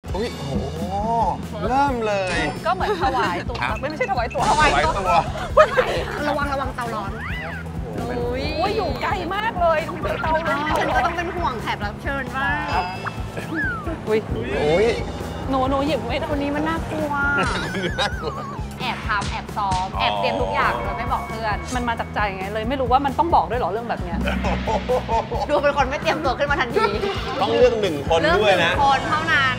อุ้ยโอ้เริ่มเลยก็เหมือนถวายตัวไม่ใช่ถวายตัวถวายตัวระวังเตาร้อนอุ้ยอยู่ไกลมากเลยเตาร้อนฉันก็ต้องเป็นห่วงแขกรับเชิญว่าอุ้ยหนูหยิบไม่ได้คนนี้มันน่ากลัวแอบทำแอบซ้อมแอบเตรียมทุกอย่างเลยไม่บอกเพื่อนมันมาจากใจไงเลยไม่รู้ว่ามันต้องบอกด้วยหรอเรื่องแบบเนี้ยดูเป็นคนไม่เตรียมตัวขึ้นมาทันทีต้องเลือก1 คนด้วยนะ 1 คนเท่านั้น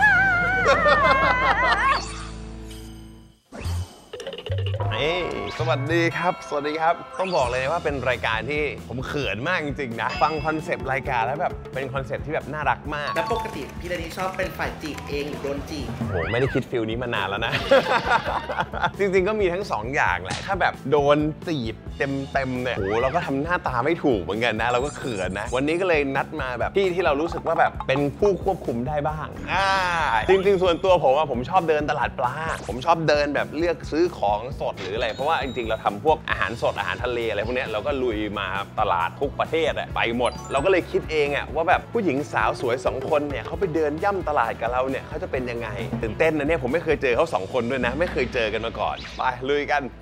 สวัสดีครับสวัสดีครับต้องบอกเลยว่าเป็นรายการที่ผมเขินมากจริงๆนะฟังคอนเซปต์รายการแล้วแบบเป็นคอนเซปต์ที่แบบน่ารักมากแล้วปกติพี่ดานี่ชอบเป็นฝ่ายจีบเองหรือโดนจีบโหไม่ได้คิดฟิลนี้มานานแล้วนะ จริงๆก็มีทั้ง2 อย่างแหละถ้าแบบโดนจีบเต็มเนี่ยโหเราก็ทำหน้าตาไม่ถูกเหมือนกันนะเราก็เขินนะวันนี้ก็เลยนัดมาแบบที่เรารู้สึกว่าแบบเป็นผู้ควบคุมได้บ้างจริงๆส่วนตัวผมชอบเดินตลาดปลาผมชอบเดินแบบเลือกซื้อของสดหรืออะไรเพราะว่าจริงๆเราทำพวกอาหารสดอาหารทะเลอะไรพวกนี้เราก็ลุยมาตลาดทุกประเทศไปหมดเราก็เลยคิดเองว่าแบบผู้หญิงสาวสวย2 คนเนี่ยเขาไปเดินย่ำตลาดกับเราเนี่ยเขาจะเป็นยังไงตื่นเต้นนะเนี่ยผมไม่เคยเจอเขา2 คนด้วยนะไม่เคยเจอกันมาก่อนไปลุยกัน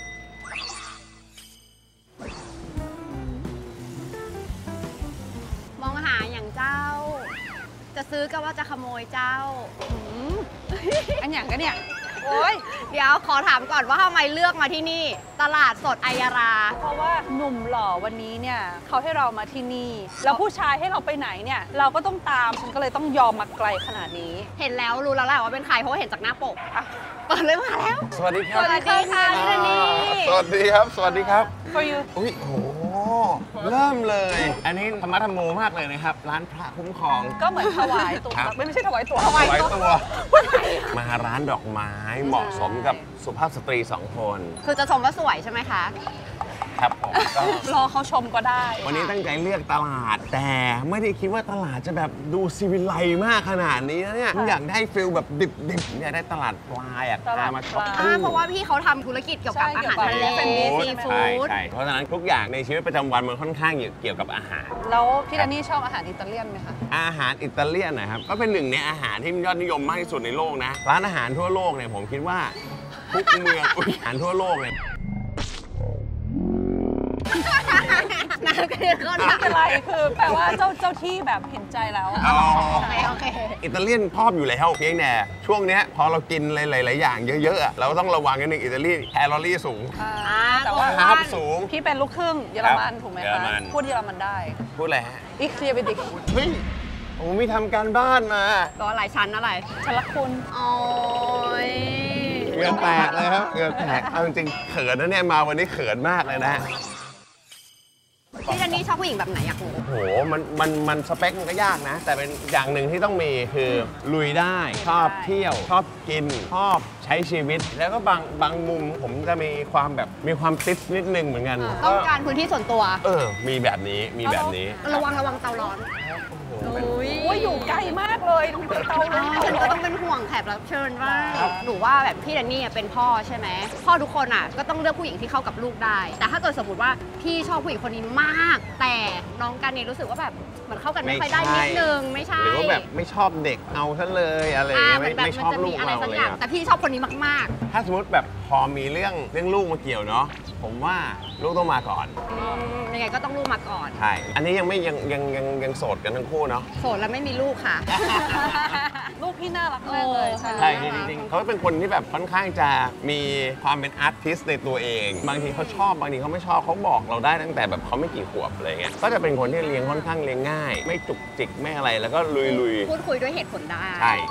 มองหาอย่างเจ้าจะซื้อก็ว่าจะขโมยเจ้าอันอย่างกันเนี่ยโอ้ยเดี๋ยวขอถามก่อนว่าทำไมเลือกมาที่นี่ตลาดสดอัยราเพราะว่าหนุ่มหล่อวันนี้เนี่ยเขาให้เรามาที่นี่แล้วผู้ชายให้เราไปไหนเนี่ยเราก็ต้องตามฉันก็เลยต้องยอมมาไกลขนาดนี้เห็นแล้วรู้แล้วแหละว่าเป็นใครเพราะว่าเห็นจากหน้าปกเปิดเลยมาแล้วสวัสดีครับสวัสดีค่ะพี่ดานี่สวัสดีครับสวัสดีครับ for you อุ้ยโอ้เริ่มเลยอันนี้ธรรมะธรรมโมมากเลยนะครับร้านพระคุ้มครองก็เหมือนถวายตัวไม่ใช่ถวายตัวถวายตัวมาร้านดอกไม้เหมาะสมกับสุภาพสตรี2 คนคือจะชมว่าสวยใช่ไหมคะครับผมรอเขาชมก็ได้วันนี้ตั้งใจเลือกตลาดแต่ไม่ได้คิดว่าตลาดจะแบบดูซีวิไลมากขนาดนี้นะเนี่ยอยากได้ฟิลแบบดิบๆอยากได้ตลาดปลาพามาช้อปปิ้งเพราะว่าพี่เขาทำธุรกิจเกี่ยวกับอาหารทะเลซีฟู้ดเพราะฉะนั้นทุกอย่างในชีวิตประจำวันมันค่อนข้างเกี่ยวกับอาหารแล้วพี่ดานี่ชอบอาหารอิตาเลียนไหมคะอาหารอิตาเลียนนะครับก็เป็นหนึ่งในอาหารที่ยอดนิยมมากที่สุดในโลกนะร้านอาหารทั่วโลกเนี่ยผมคิดว่าทุกเมืองอาหารทั่วโลกเนี่ยนั่นก็ไม่เป็นไรคือแปลว่าเจ้าที่แบบเห็นใจแล้วโอเคอิตาเลียนชอบอยู่แล้วเพียงแต่ช่วงนี้พอเรากินหลายๆอย่างเยอะๆเราต้องระวังนิดนึงอิตาลีแคลอรี่สูงแต่ว่าคาร์บสูงพี่เป็นลูกครึ่งเยอรมันถูกไหมคะพูดเยอรมันได้พูดอะไรฮะอีเคลียร์ไปดิเฮ้ยโอ้มีทำการบ้านมาก็อะไรชั้นอะไรชั้นละคุณโอ้ยเงินแตกเลยครับเงินแตกเอาจริงๆเขินนะเนี่ยมาวันนี้เขินมากเลยนะพี่ดานี่ชอบผู้หญิงแบบไหนอยากรู้โอ้โหมันสเปคมันก็ยากนะแต่เป็นอย่างหนึ่งที่ต้องมีคือลุยได้ชอบเที่ยวชอบกินชอบใช้ชีวิตแล้วก็บางมุมผมจะมีความแบบมีความติดนิดนึงเหมือนกันต้องการพื้นที่ส่วนตัวมีแบบนี้ระวังเตาร้อนอุ้ยอยู่ไกลมากเลยเตาร้อนฉันก็ต้องเป็นห่วงแขกรับเชิญว่าหนูว่าแบบพี่ดานี่เป็นพ่อใช่ไหมพ่อทุกคนก็ต้องเลือกผู้หญิงที่เข้ากับลูกได้แต่ถ้าเกิดสมมติว่าพี่ชอบผู้หญิงคนนี้มากแต่น้องกันเนี่ยรู้สึกว่าแบบเหมือนเข้ากันไม่ค่อยได้นิดนึงไม่ใช่หรือว่าแบบไม่ชอบเด็กเอาซะเลยอะไรไม่ชอบลูกเราเลยแต่พี่ชอบคนนี้มากๆถ้าสมมติแบบพอมีเรื่องลูกมาเกี่ยวเนาะผมว่าลูกต้องมาก่อนยังไงก็ต้องลูกมาก่อนใช่อันนี้ยังโสดกันทั้งคู่เนาะโสดแล้วไม่มีลูกค่ะลูกพี่น่ารักมากเลยใช่จริงๆเขาเป็นคนที่แบบค่อนข้างจะมีความเป็นอาร์ติสต์ในตัวเองบางทีเขาชอบบางทีเขาไม่ชอบเขาบอกเราได้ตั้งแต่แบบเขาไม่กี่ขวบอะไรเงี้ยก็จะเป็นคนที่เลี้ยงค่อนข้างเลี้ยงง่ายไม่จุกจิกไม่อะไรแล้วก็ลุยพูดคุยด้วยเหตุผลได้ใช่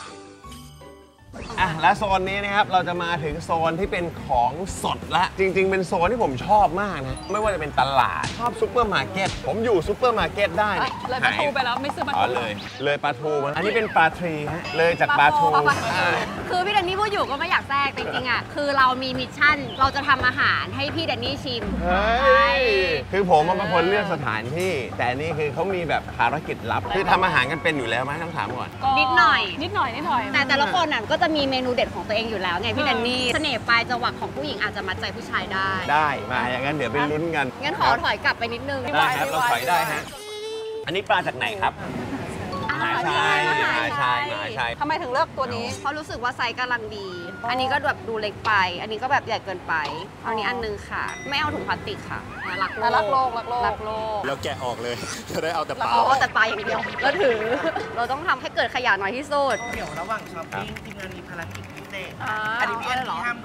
และโซนนี้นะครับเราจะมาถึงโซนที่เป็นของสดละจริงๆเป็นโซนที่ผมชอบมากนะไม่ว่าจะเป็นตลาดชอบซุปเปอร์มาร์เก็ตผมอยู่ซุปเปอร์มาร์เก็ตได้เลยปลาทูไปแล้วไม่ซื้อปลาทูเลยปลาทูอันนี้เป็นปลาทรีฮะเลยจากปลาทูคือพี่แดนนี่พูดอยู่ก็ไม่อยากแทรกจริงๆคือเรามีมิชชั่นเราจะทำอาหารให้พี่แดนนี่ชิมคือผมมาเป็นคนเลือกสถานที่แต่นี่คือเขามีแบบภารกิจลับคือทำอาหารกันเป็นอยู่แล้วไหมต้องถามก่อนนิดหน่อยแต่ละคนก็จะมีเมนูเด็ดของตัวเองอยู่แล้วไงพี่แดนนี่เสน่ห์ปลายจวักของผู้หญิงอาจจะมัดใจผู้ชายได้มาอย่างนั้นเดี๋ยวไปลุ้นกันงั้นขอถอยกลับไปนิดนึงได้ครับเราถอยได้ฮะอันนี้ปลาจากไหนครับอะไรชัยมหาชัยทำไมถึงเลือกตัวนี้เพราะรู้สึกว่าไซส์กำลังดี อันนี้ก็แบบดูเล็กไป อันนี้ก็แบบใหญ่เกินไป เอานี้อันนึงค่ะ ไม่เอาถุงพลาสติกค่ะรักโลกรักโลกรักโลกรักโลกแล้วแกะออกเลย จะได้เอาแต่ปลาเอาแต่ปลาอย่างเดียว แล้วถือ เราต้องทำให้เกิดขยะน้อยที่สุดเดี๋ยวระหว่างช้อปปิ้งทีมงานมีภารกิจพิเศษอ่าอันนี้พี่แอนเหรอที่ห้ามดู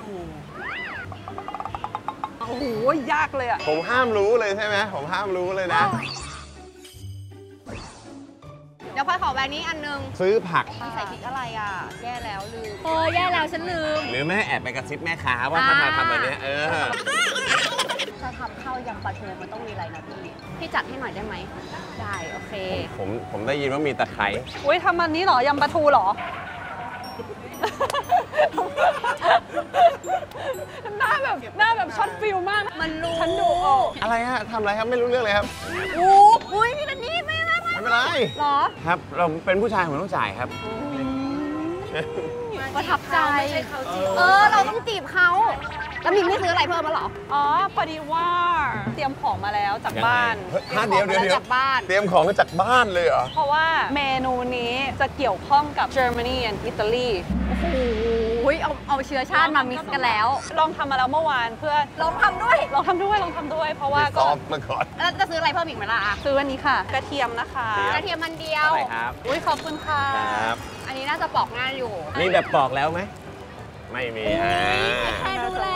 โอ้โหยากเลยอ่ะผมห้ามรู้เลยใช่ไหมผมห้ามรู้เลยนะเดี๋ยวพลอยขอแบรนด์นี้อันนึงซื้อผักใส่พริกอะไรอ่ะ แย่แล้วลืมแย่แล้วฉันลืมหรือไม่ให้แอบไปกระซิบแม่ค้าว่าถ้ามาทำแบบเนี้ยจะทำข้าวยำปลาทูมันต้องมีอะไรนะพี่ พี่จัดให้หน่อยได้ไหม ได้ โอเคผมได้ยินว่ามีตะไคร้อุ้ยทำอันนี้เหรอยำปลาทูเหรอ หน้าแบบช็อตฟิลมากมันรู้ฉันดูออกอะไรฮะทำอะไรครับไม่รู้เรื่องเลยครับอุ้ยพี่นันนี่ไม่ไม่เป็นไรหรอครับ เราเป็นผู้ชายผมต้องจ่ายครับประทับใจ เราต้องจีบเขา แล้วมินไม่ซื้ออะไรเพิ่มมาหรออ๋อพอดีว่าเตรียมของมาแล้วจากบ้านเดี๋ยวจากบ้านเตรียมของมาจากบ้านเลยเหรอเพราะว่าเมนูนี้จะเกี่ยวข้องกับ Germany and Italy โอ้โหเอาเชื้อชาติมามิกซ์กันแล้วลองทำมาแล้วเมื่อวานเพื่อลองทำด้วยลองทำด้วย เพราะว่าซ้ก็อมมาก่อนแล้วจะซื้ออะไรเพิ่มอีกไหมล่ะซื้ออันนี้ค่ะ กระเทียมนะคะกระเทียมมันเดียวอะไรครับอุ้ยขอบคุณค่ะครับอันนี้น่าจะปอกง่ายอยู่มีแบบปอกแล้วไหม ไม่มีแค่ดูแล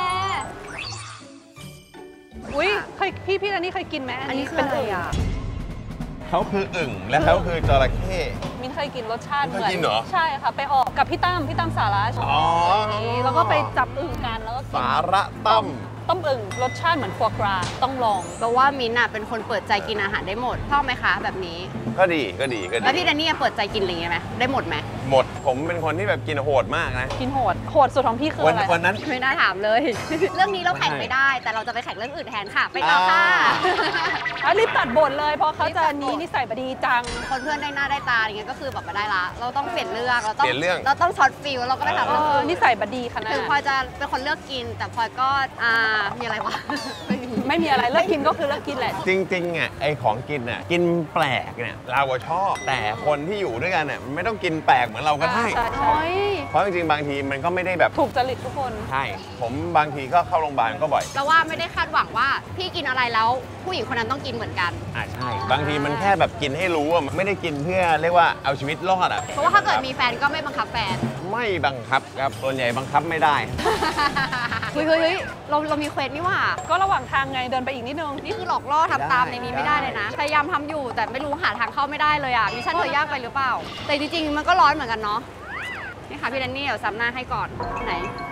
อุ้ยเคยพี่นันนี่เคยกินไหมอันนี้คือเป็นอะไรอ่ะเขาคืออึ่งและเขาคือจระเข้มินเคยกินรสชาติเหมืเคยกินเหรอใช่ค่ะ ไปออกกับพี่ตั้มสาระอ๋อแล้วก็ไปจับอึ่งกันแล้วก็กินสาระตั้มต้มอึ่งรสชาติเหมือนฟัวกราต้องลองแปลว่ามินท์เป็นคนเปิดใจกินอาหารได้หมดชอบไหมคะแบบนี้ก็ดีแล้วพี่แดนนี่เปิดใจกินอะไรอย่างเงี้ยไหมได้หมดไหมหมด ผมเป็นคนที่แบบกินโหดมากนะกินโหดสุดของพี่คือวันอะไรวันนั้นไม่น่าถามเลย เรื่องนี้เราแข่งไม่ได้ แต่เราจะไปแข่งเรื่องอื่นแทนค่ะ ไปต่อค่ะอ่ะรีบตัดบทเลยเพราะเขาจะนี้นิสัยบดีจังคนเพื่อนได้หน้าได้ตาอย่างเงี้ยก็คือแบบมาได้ละ เราต้องเปลี่ยนเรื่องเราต้องเปลี่ยนเรื่องเราต้องช็อตฟิลเราก็ไปถามเรื่องอื่นนิสัยบดีขนาดถึงพลอยจะเป็นคนเลือกกิน แต่พลอยก็มีอะไรวะไม่มีอะไรเลิกกินก็คือเลิกกินแหละจริงๆอ่ะไอของกินอ่ะกินแปลกเนี่ยเราก็ชอบ แต่คนที่อยู่ด้วยกันอ่ะมันไม่ต้องกินแปลกเหมือนเราก็ได้ใช่เพราะจริงๆบางทีมันก็ไม่ได้แบบถูกจริตทุกคนใช่ ผมบางทีก็เข้าโรงพยาบาลก็บ่อยเราว่าไม่ได้คาดหวังว่าพี่กินอะไรแล้วผู้หญิงคนนั้นต้องกินเหมือนกันใช่ บางทีมันแค่แบบกินให้รู้อ่ะไม่ได้กินเพื่อเรียกว่าเอาชีวิตรอดอ่ะเพราะว่าถ้าเกิดมีแฟนก็ไม่บังคับแฟนไม่บังคับครับส่วนใหญ่บังคับไม่ได้เฮ้ยเรามีเควสนี่หว่าก็ระหว่างทางไงเดินไปอีกนิดนึงนี่คือหลอกล่อทำตามในนี้ไม่ได้เลยนะ พยายามทำอยู่แต่ไม่รู้หาทางเข้าไม่ได้เลยอ่ะมิชชั่นเธอยากไปหรือเปล่า แต่จริงๆมันก็ร้อนเหมือนกันเนาะ นี่ค่ะพี่แดนนี่เดี๋ยวซ้ำหน้าให้ก่อนไหน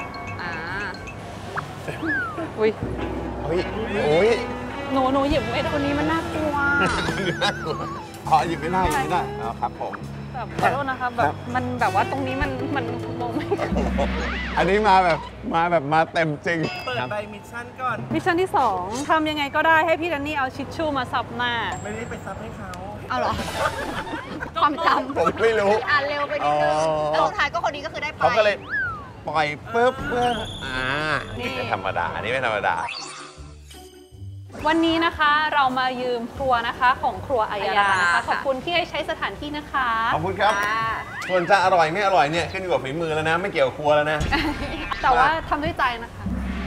อุ้ยเฮ้ยโอ้ยหนูหยิบไม่ได้คนนี้มันน่ากลัวอ๋อหยิบไม่ได้เอาครับผมแบบขอโทษนะคะแบบมันแบบว่าตรงนี้มันมองไม่เห็นอันนี้มาเต็มจริงเปิดใบมิชชั่นก่อนมิชชั่นที่ 2ทำยังไงก็ได้ให้พี่แดนนี่เอาชิชชู่มาซับหน้าไม่ได้ไปซับให้เขาเอาเหรอ ความจำผมไม่รู้อ่านเร็วไปนิดนึงอ๋อแล้วสุดท้ายก็คนนี้ก็คือได้ไปเขาก็เลยปล่อยปุ๊บนี่นี่ไม่ธรรมดา อันนี้ไม่ธรรมดาวันนี้นะคะเรามายืมครัวนะคะของครัวอายารานะคะขอบคุณที่ให้ใช้สถานที่นะคะขอบคุณครับ ส่วนจะอร่อยไม่อร่อยเนี่ยขึ้นอยู่กับฝีมือแล้วนะ ไม่เกี่ยวกับครัวแล้วนะแต่ว่าทำด้วยใจนะคะ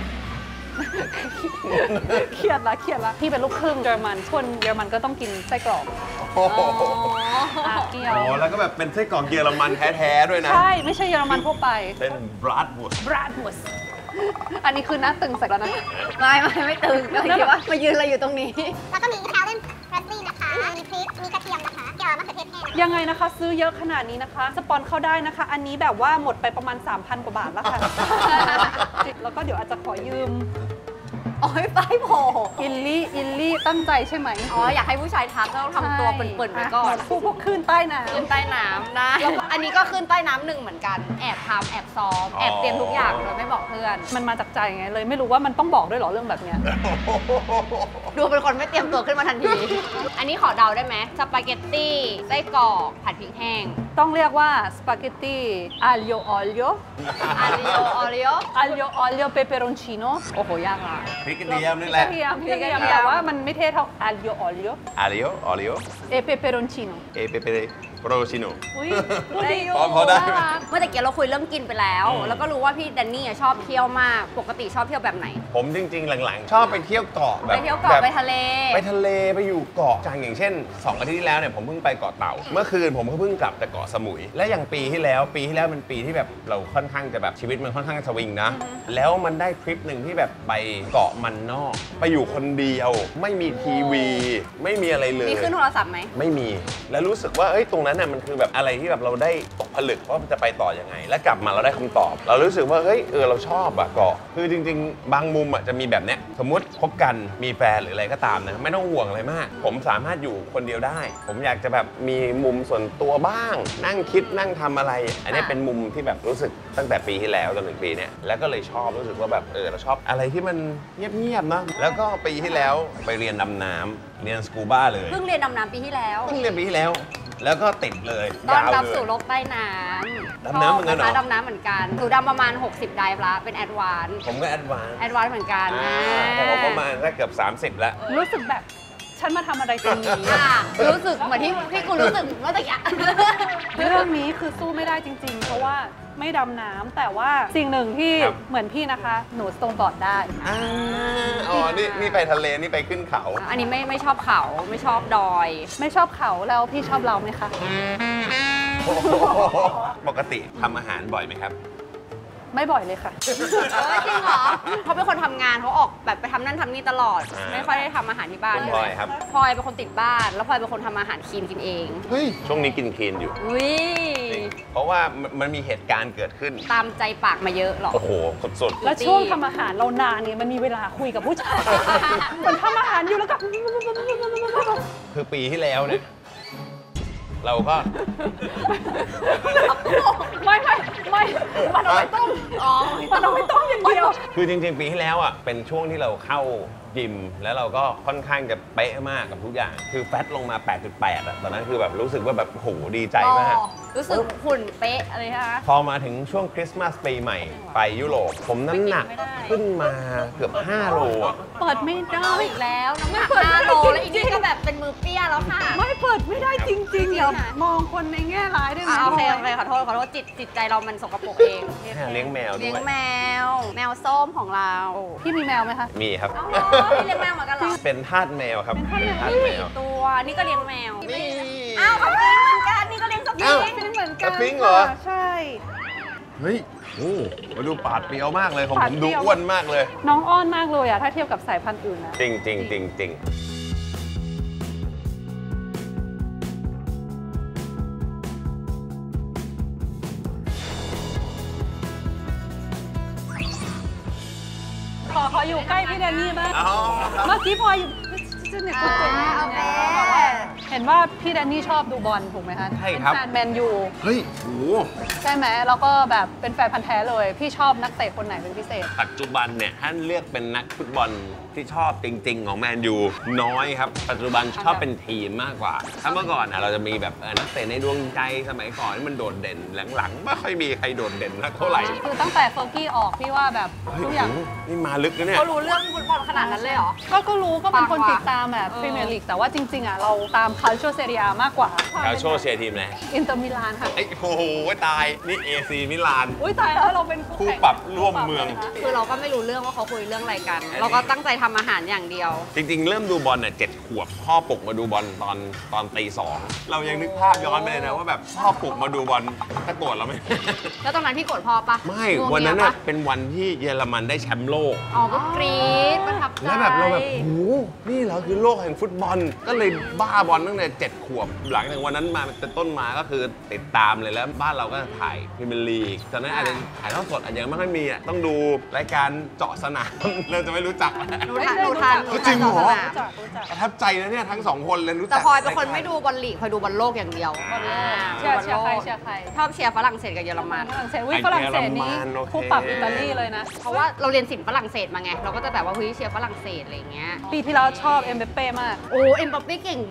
เครียดละพี่เป็นลูกครึ่งเยอรมันคนเยอรมันก็ต้องกินไส้กรอกโอ้โหเกี่ยวโอ้แล้วก็แบบเป็นไส้กรอกเยอรมันแท้ๆด้วยนะใช่ไม่ใช่เยอรมันทั่วไปเป็นบรัดบุตบราดมุสอันนี้คือหน้าตึงใส่แล้วนะไม่ตึงก็คิดว่ามายืนอะไรอยู่ตรงนี้แล้วก็มีแคลเดนแรสลี่นะคะ มีพริก มีกระเทียมนะคะ เกี่ยวกับมะเขือเทศแห้งยังไงนะคะซื้อเยอะขนาดนี้นะคะ สปอนเข้าได้นะคะ อันนี้แบบว่าหมดไปประมาณ 3,000 กว่าบาทแล้วค่ะ แล้วก็เดี๋ยวอาจจะขอยืมโอ้ยไปโผล่อิลลี่ตั้งใจใช่ไหมอ๋ออยากให้ผู้ชายทักก็ต้องทำตัวเปิ่นๆไปก่อนพวกขึ้นใต้น้ขึ้นใต้น้ำได้อันนี้ก็ขึ้นใต้น้ำหนึ่งเหมือนกัน แอบทำแอบซ้อม แอบเตรียมทุกอย่างโดยไม่บอกเพื่อนำมันมาจากใจไงเลยไม่รู้ว่ามันต้องบอกด้วยเหรอเรื่องแบบเนี้ยดูเป็นคนไม่เตรียมตัวขึ้นมาทันที อันนี้ขอเดาได้ไหมสปาเกตตี้ไส้กรอกผัดพริกแห้งต้องเรียกว่าสปาเกตตี้อาลิโอออลิโออาริโอออริโออาลิโอออลิโอเปเปโรนชิโนโอ้โหยากละพริกกระเทียมนี่แหละกระเทียมแต่ว่ามันไม่เท่เท่าอาลิโอออลิโออาริโอออริโอเปเปโรนชิโนเอเปเปเรโปรชิโนอุ้ยพูดดีอยู่พอได้น่ารักเมื่อตะกี้เราคุยเรื่องกินไปแล้ว แล้วก็รู้ว่าพี่แดนนี่ชอบเที่ยวมาก ปกติชอบเที่ยวแบบไหนผมจริง ๆ หลังๆ ชอบไปเที่ยวเกาะแบบไปเที่ยวเกาะแบบไปทะเลไปทะเลไปอยู่เกาะอย่างเช่น 2 อาทิตย์ที่แล้วเนี่ยผมเพิ่งไปเกาะเต่า เมื่อคืนผมก็เพิ่งกลับจากเกาะสมุย และอย่างปีที่แล้วเป็นปีที่แบบเราค่อนข้างจะแบบชีวิตมันค่อนข้างสวิงนะ แล้วมันได้ทริปหนึ่งที่แบบไปเกาะมันนอก ไปอยู่คนเดียว ไม่มีทีวี ไม่มีอะไรเลยมีขึ้นโทรศัพท์ไหมไม่มี แล้วรู้สึกว่าเอ้ยตรงนั้นน่ะมันคือแบบอะไรที่แบบเราได้ตกผลึกว่าจะไปต่อยังไง และกลับมาเราได้คำตอบ เรารู้สึกว่าเฮ้ยเราชอบอะเกาะคือจริง ๆ บางมุมอะจะมีแบบเนี้ยสมมุติคบกันมีแฟนหรืออะไรก็ตามนะไม่ต้องห่วงอะไรมาก ผมสามารถอยู่คนเดียวได้ ผมอยากจะแบบมีมุมส่วนตัวบ้าง นั่งคิดนั่งทำอะไร อันนี้เป็นมุมที่แบบรู้สึกตั้งแต่ปีที่แล้วจนถึงปีเนี้ยแล้วก็เลยชอบรู้สึกว่าแบบเราชอบอะไรที่มันเงียบๆนะแล้วก็ปีที่แล้วไปเรียนดำน้ำเรียนสกูบ้าเลยเพิ่งเรียนดำน้ำปีที่แล้วเพิ่งเรียนปีที่แล้ว แล้วก็ติดเลยต้อนยาวรับเลยสู่โลกใต้น้ำดำน้ำเหมือนกันเหรอดำน้ำเหมือนกันหนูดำประมาณ 60 ไดฟ์ละเป็นแอดวานซ์ผมก็แอดวานซ์เหมือนกันแต่ผมประมาณเกือบ30 แล้วรู้สึกแบบฉันมาทำอะไรตรงนี้รู้สึกเหมือนที่พี่กูรู้สึกเมื่อตะกี้เรื่องนี้คือสู้ไม่ได้จริงๆ เพราะว่าไม่ดำน้ำแต่ว่าสิ่งหนึ่งที่ครับเหมือนพี่นะคะ หนูสโตนบอร์ดได้อ๋อนี่ไปทะเลนี่ไปขึ้นเขาอันนี้ไม่ชอบเขาไม่ชอบดอยไม่ชอบเขาแล้วพี่ชอบเราไหมคะปกติทำอาหารบ่อยไหมครับไม่บ่อยเลยค่ะจริงเหรอเขาเป็นคนทำงานเขาออกแบบไปทำนั่นทำนี่ตลอด ไม่ค่อยได้ทำอาหารที่บ้านคุณพลอยครับพลอยเป็นคนติดบ้านแล้วพลอยเป็นคนทำอาหารคลีนกินเองเฮ้ย ช่วงนี้กินคลีนอยู่อุ้ยเพราะว่ามันมีเหตุการณ์เกิดขึ้นตามใจปากมาเยอะหรอโอ้โห สุดแล้วช่วงทำอาหารเรานานเนี่ยมันมีเวลาคุยกับผู้ชาย มันทำอาหารอยู่แล้วก็ๆ คือปีที่แล้วเนี่ย เราก็ไม่มันเอาไปต้มมันเอาไปต้มอย่างเดียวคือจริงๆ ปีที่แล้วอ่ะเป็นช่วงที่เราเข้ายิมแล้วเราก็ค่อนข้างจะเป๊ะมากกับทุกอย่าง คือแฟตลงมา 8.8 อ่ะตอนนั้นคือแบบรู้สึกว่าแบบโหดีใจมากรู้สึกหุ่นเป๊ะอะไรคะพอมาถึงช่วงคริสต์มาสปีใหม่ไปยุโรปผมน้ำหนักขึ้นมาเกือบ 5 โลอ่ะเปิดไม่ได้อีกแล้วน้ำหนัก5 โลแล้วอีกนี่ก็แบบเป็นมือเปี้ยแล้วค่ะไม่เปิดไม่ได้จริงๆอย่าค่ะมองคนในแง่ร้ายได้ไหมโอเคขอโทษจิตใจเรามันสกปรกเองเลี้ยงแมวด้เลี้ยงวยแมวส้มของเราพี่มีแมวไหมคะมีครับอ๋อพี่เลี้ยงแมวเหมือนกันเหรอเป็นทาสแมวครับเป็นทาสแมวทาสแมวตัวนี่ก็เลี้ยงแมวนี่อ้าวเขาเลี้ยงเหมือนกันนี่ก็เลี้ยงสอ้าวปิงเป็นเหมือนกันสฟิงค์เหรอค่ะใช่เฮ้ยโอ้มาดูปาดเปรียวมากเลยของปาผดมเปรี้ดูยวอ้วนมากเลยน้องอ้อนมากเลยอะถ้าเทียบกับสายพันธุ์อื่นนะจริงจริงจริงจริงขออยู่ใกล้พี่แดนนี่บ้างอ๋อครับเมื่อกี้พออยู่จะเนี่ยคุณเจนโอเคแบบว่าเห็นว่าพี่แดนนี่ชอบดูบอลถูกไหมคะใช่ครับเป็นแฟนแมนยูเฮ้ยโหใช่ไหมแล้วก็แบบเป็นแฟนพันธ์แท้เลย พี่ชอบนักเตะคนไหนเป็นพิเศษปัจจุบันเนี่ยท่านเลือกเป็นนักฟุตบอลที่ชอบจริง ๆ ของแมนยูน้อยครับ ปัจจุบันชอบเป็นทีมมากกว่า ถ้าเมื่อก่อนอะเราจะมีแบบนักเตะในดวงใจสมัยก่อนที่มันโดดเด่นหลังๆไม่ค่อยมีใครโดดเด่นสักเท่าไหร่คือตั้งแต่เฟอร์กี้ออกพี่ว่าแบบเฮ้ยทุกอย่างโหนี่มาลึกนะเนี่ยเขารู้เรื่องฟุตบอลขนาดนั้นเลยเหรอก็รู้ก็เป็นคนฟังว่ะติดตามแบบพรีเมียร์ลีกแต่ว่าจริงๆอ่ะเราตามคัลเชอร์เซเรียมากกว่ากาโชเชียร์ทีมไหนอินเตอร์มิลานค่ะไอ้โอ้โหตายนี่ AC มิลานอุ้ยตายแล้วเราเป็นคู่แข่งปรับร่วมเมืองคือเราก็ไม่รู้เรื่องว่าเขาคุยเรื่องอะไรกันอันนี้เราก็ตั้งใจทำอาหารอย่างเดียวจริง ๆ เริ่มดูบอลเนี่ย7 ขวบพ่อปลุกมาดูบอลตอนตี 2เรายังนึกภาพย้อนไปเลยนะว่าแบบพ่อปลุกมาดูบอลถ้าโกรธเราไหมแล้วตอนนั้นพี่โกรธพ่อปะไม่งวงวันนั้นเงียน่ะปะเป็นวันที่เยอรมันได้แชมป์โลกอ๋อก็กรี๊ดประทับใจแล้วแบบเราแบบโอ้โหนี่เหรอคือโลกแห่งฟุตบอล ก็เลยบ้าบอลตั้งแต่7 ขวบ หลังจากวันนั้นมาเป็นต้นมาก็คือติดตามเลยแล้วบ้านเราก็ถ่ายพรีเมียร์ลีกตอนนั้นอาจจะถ่ายทอดสดอาจจะยังไม่ค่อยมีอ่ะต้องดูรายการเจาะสนาม เราจะไม่รู้จักหนูทันจริงเหรอสนามรู้จักประทับใจนะเนี่ยทั้ง 2 คนเลยรู้จักแต่พลอยเป็นคนไม่ดูบอลลีกพลอยดูบอลโลกอย่างเดียวบอลโลกเชียร์ใครเชียร์ใครชอบเชียร์ฝรั่งเศสกับเยอรมันฝรั่งเศสวิฝรั่งเศสนี่คู่ปรับอิตาลีเลยนะเพราะว่าเราเรียนศิลป์ฝรั่งเศสมาไง เราก็จะแบบว่าเฮ้ยเชียร์ฝรั่งเศสอะไรอย่างเงี้ยปีที่แล้วชอบเอ็มเบเป้มากโอ้เอ็มบัปเป้เก่งมาก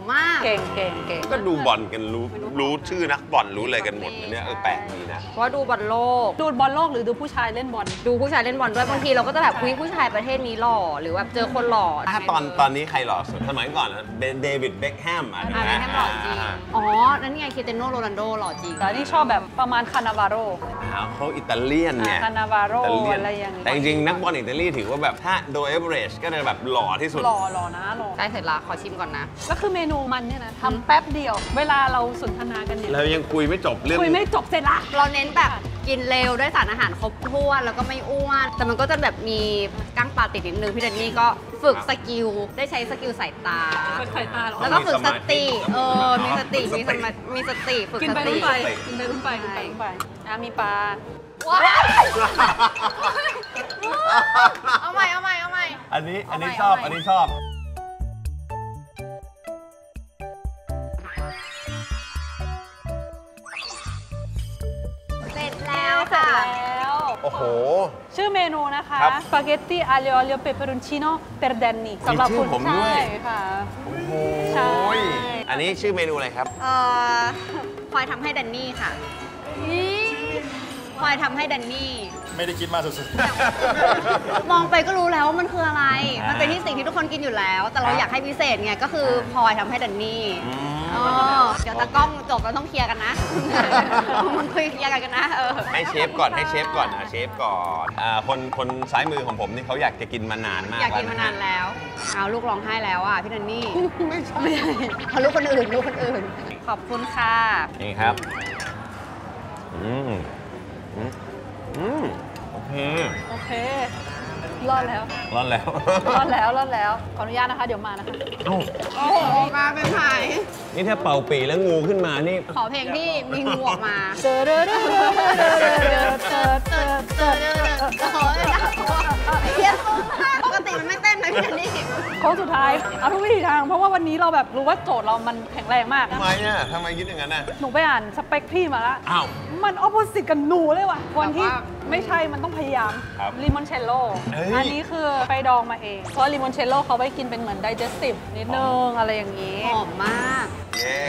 ก่งก็ดูบอลกันรู้ชื่อนักบอลรู้อะไรกันหมดนะเนี่ยแปลกดีนะเพราะดูบอลโลกดูบอลโลกหรือดูผู้ชายเล่นบอลดูผู้ชายเล่นบอลด้วยบางทีเราก็จะแบบคุยผู้ชายประเทศนี้หล่อหรือว่าเจอคนหล่อถ้าตอนนี้ใครหล่อสุดสมัยก่อนเดวิดเบ็คแฮมอ่ะอ่าแค่หล่อจริงอ๋อนั่นไงคริสเตียโนโรนัลโดหล่อจริงแต่นี่ชอบแบบประมาณคานาวาโรเขาอิตาเลียนไงคานาวาโรอิตาเลียนอะไรอย่างเงี้ยแต่จริงๆนักบอลอิตาลีถือว่าแบบถ้าโดยเอเวอเรจก็จะแบบหล่อที่สุดหล่อนะหล่อใกล้เสร็จละขอชิมก่อนนะก็คือเมนูมันเนี่ยนะทำแป๊บเดียว เวลาเราสนทนากันเนี่ยเรายังคุยไม่จบเรื่องคุยไม่จบเสร็จละเราเน้นแบบกินเร็วด้วยสารอาหารครบถ้วนแล้วก็ไม่อ้วน แต่มันก็จะแบบมีก้างปลาติดนิดนึงพี่เดนนี่ก็ฝึกสกิลได้ใช้สกิลสายตาสายตาเหรอแล้วก็ฝึกสติมีสติฝึกกินสไปติรุ่นไปกินไปรุ่นไปกินไปรุ่นไปมีปลาว้ายเอาใหม่อันนี้เอาใหม่ชอบเอาใหม่อันนี้ชอบเสร็จแล้วเสร็จค่ะแล้วโอ้โหชื่อเมนูนะคะครับสปาเกตตี้อาริโอลิโอเปเปอโรนชิโน่เปอร์เดนนี่สำหรับมีชื่คุอณผมด้วยใช่ค่ะโอ้โหใช่อันนี้ชื่อเมนูอะไรครับพลอยทำให้แดนนี่ค่ะพลอยทำให้แดนนี่ไม่ได้คิดมาสุดมองไปก็รู้แล้วว่ามันคืออะไร มันเป็นที่สิ่งที่ทุกคนกินอยู่แล้ว แต่เราอยากให้พิเศษไง ก็คือพลอยทำให้แดนนี่เดี๋ยวตากล้องจบแล้วต้องเคลียร์กันนะมันคุยเคลียร์กันนะให้เชฟก่อนให้เชฟก่อนเชฟก่อนคนซ้ายมือของผมนี่เขาอยากจะกินมานานมากอยากกินมานานแล้วเอาลูกร้องไห้แล้วอ่ะพี่แดนนี่ ไม่ใช่เขาลูกคนอื่นขอบคุณค่ะนี่ครับโอเคโอเค รอดแล้วร้อนแล้วรอดแล้ว ขออนุญาตนะคะ เดี๋ยวมานะคะเอ้าโอ้โหมาเป็นไผ่นี่ถ้าเป่าปีแล้วงูขึ้นมานี่ขอเพลงที่มีงูออกมาเจอเจอเจอเจอเจอเจอปกติมันไม่เต้นนะพี่แดนนี่โค้งสุดท้ายเอาทุกวิธีทาง เพราะว่าวันนี้เราแบบรู้ว่าโจทย์เรามันแข็งแรงมากทำไมอ่ะทำไมคิดอย่างนั้นอ่ะหนูไปอ่านสเปคพี่มาแล้วอ้าวมันออปโพสิตกับหนูเลยว่ะวันที่ไม่ใช่มันต้องพยายามครับลิมอนเชลโลเอ้ยอันนี้คือไปดองมาเอง เพราะลิมอนเชลโลเขาไปกินเป็นเหมือน digestive นิดนึง อะไรอย่างนี้หอมมากเย้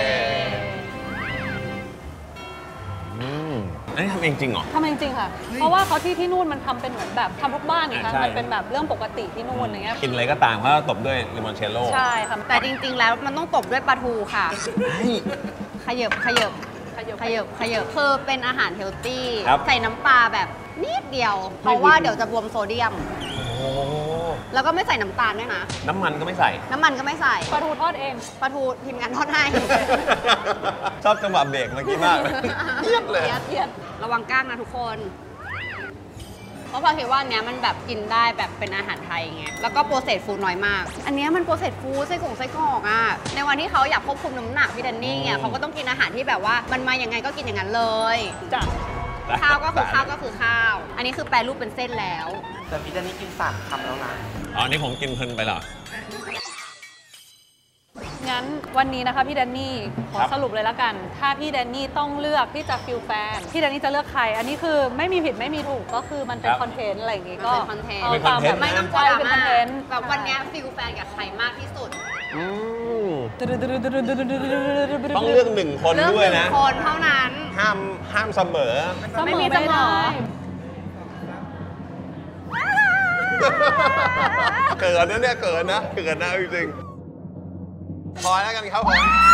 อันนี้ทำเองจริงเหรอทำเองจริงค่ะ เพราะว่าเขาที่นู่นมันทำเป็นเหมือนแบบทำทุกบ้านนี่ค่ะใช่มันเป็นแบบเรื่องปกติที่นู่นอย่างเงี้ยกินอะไรก็ตามเขาตบด้วยลิมอนเชลโล่ใช่ค่ะแต่จริงๆ แล้วมันต้องตบด้วยปลาทูค่ะ ขยบคือเป็นอาหารเฮลตี้ครับใส่น้ำปลาแบบนิดเดียว เพราะว่าเดี๋ยวจะบวมโซเดียมโอ้แล้วก็ไม่ใส่น้ำตาลด้วยนะน้ำมันก็ไม่ใส่น้ำมันก็ไม่ใส่ปลาทูทอดเองปลาทูทีมงานทอดให้ชอบจังหวะเบรกเมื่อกี้มากเลยเทียบเลยเทียดระวังก้างนะทุกคน เพราะพอคิดว่าอันเนี้ยมันแบบกินได้แบบเป็นอาหารไทยไง แล้วก็โปรเซสฟู้ดน้อยมาก อันเนี้ยมันโปรเซสฟู้ดไส้กรอกอ่ะ ในวันที่เขาอยากควบคุมน้ำหนักพี่แดนนี่เนี่ยเขาก็ต้องกินอาหารที่แบบว่ามันมาอย่างไงก็กินอย่างนั้นเลยจ้ะข้าวก็คือข้าวก็คือข้าว อันนี้คือแปรรูปเป็นเส้นแล้วแต่พี่เจนนี่กิน3 คำแล้วนะอ๋อ นี่ผมกินเพลินไปเหรองั้นวันนี้นะคะพี่แดนนี่ขอครับสรุปเลยละกัน ถ้าพี่แดนนี่ต้องเลือกที่จะฟิลแฟน พี่แดนนี่จะเลือกใคร อันนี้คือไม่มีผิดไม่มีถูก ก็คือมันเป็นคอนเทนต์อะไรอย่างงี้มันก็เป็นคอนเทนต์าตามแบบไม่ต้องใช่ดราเป็นคม่าอนเทนต์แบบวันเนี้ยฟิลแฟนกับใครมากที่สุดอืมต้องเลือกหนึ่งคนเลือกด้วยหนึ่นะงคนเท่านั้นห้ามเสมอไม่มีเสมอเกิดนะเนี่ยเกิดนะจริงๆพอแล้วกันครับผม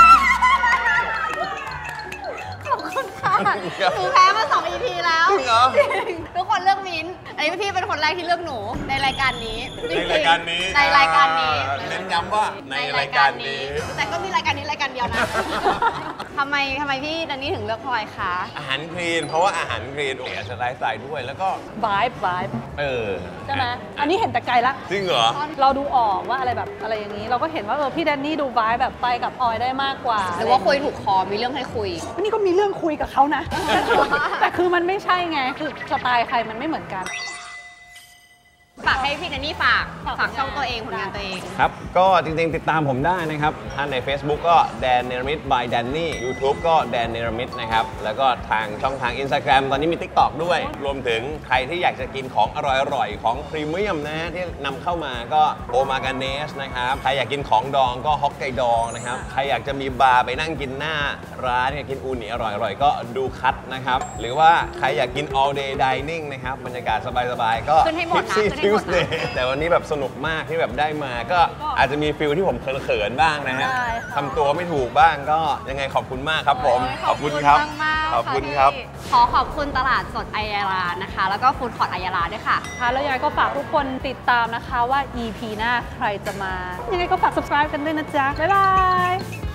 ขอบคุณค่ะหนูแพ้มา2 EP แล้วจริงเหรอทุกคนเลือกมิ้นท์อันนี้พี่เป็นคนแรกที่เลือกหนูในรายการนี้จในงๆรายการนี้ในรายการนี้เน้นย้ำว่าในรายการนี้แต่ก็มีรายการนี้รายการเดียวนะ ทำไมพี่ดันนี่ถึงเลือกพลอยคะอาหารคลีน เพราะว่าอาหารคลีนโอ้ยจะไลฟ์สไตล์ด้วยแล้วก็ vibe ใช่ไหมอันนี้เห็นแต่ไกลละจริงเหรอเราดูออกว่าอะไรแบบอะไรอย่างนี้ เราก็เห็นว่าพี่แดนนี่ดูไวแบบไปกับออยได้มากกว่าหรือว่าคุยถูกคอมีเรื่องให้คุยนี่ก็มีเรื่องคุยกับเขานะ แต่คือมันไม่ใช่ไงคือสไตล์ใครมันไม่เหมือนกันฝากให้พี่แดนนี่ฝากช่องตัวเองผลงานตัวเองครับ ก็จริงๆติดตามผมได้นะครับท่านใน Facebook ก็แดนเนรมิต by Danny YouTube ก็แดนเนรมิตนะครับ แล้วก็ทางช่องทาง Instagram ตอนนี้มี TikTok ด้วย รวมถึงใครที่อยากจะกินของอร่อยๆ ของพรีเมียมนะฮะที่นำเข้ามาก็โอมากาเนสนะครับ ใครอยากกินของดองก็ฮอกไกดองนะครับ ใครอยากจะมีบาร์ไปนั่งกินหน้าร้านอยากกินอูนิอร่อยๆ ก็ดูคัทนะครับ หรือว่าใครอยากกิน all day dining นะครับบรรยากาศสบายๆก็ขึ้นให้หมดนะ Tipsy ขึ้นให้หมดนะ Tuesday แต่วันนี้แบบสนุกมากที่แบบได้มาก็อาจจะมีฟิลที่ผมเขินๆบ้างนะฮะได้ค่ะทำตัวไม่ถูกบ้างก็ยังไงขอบคุณมากครับผมขอบคุณครับขอบคุณครับขอขอบคุณตลาดสดอัยยาลานะคะ แล้วก็ฟู้ดคอร์ทอัยยาลาด้วยค่ะค่ะแล้วยังไงก็ฝากทุกคนติดตามนะคะว่า EP หน้าใครจะมา ยังไงก็ฝาก subscribe กันด้วยนะจ๊ะ บ๊ายบาย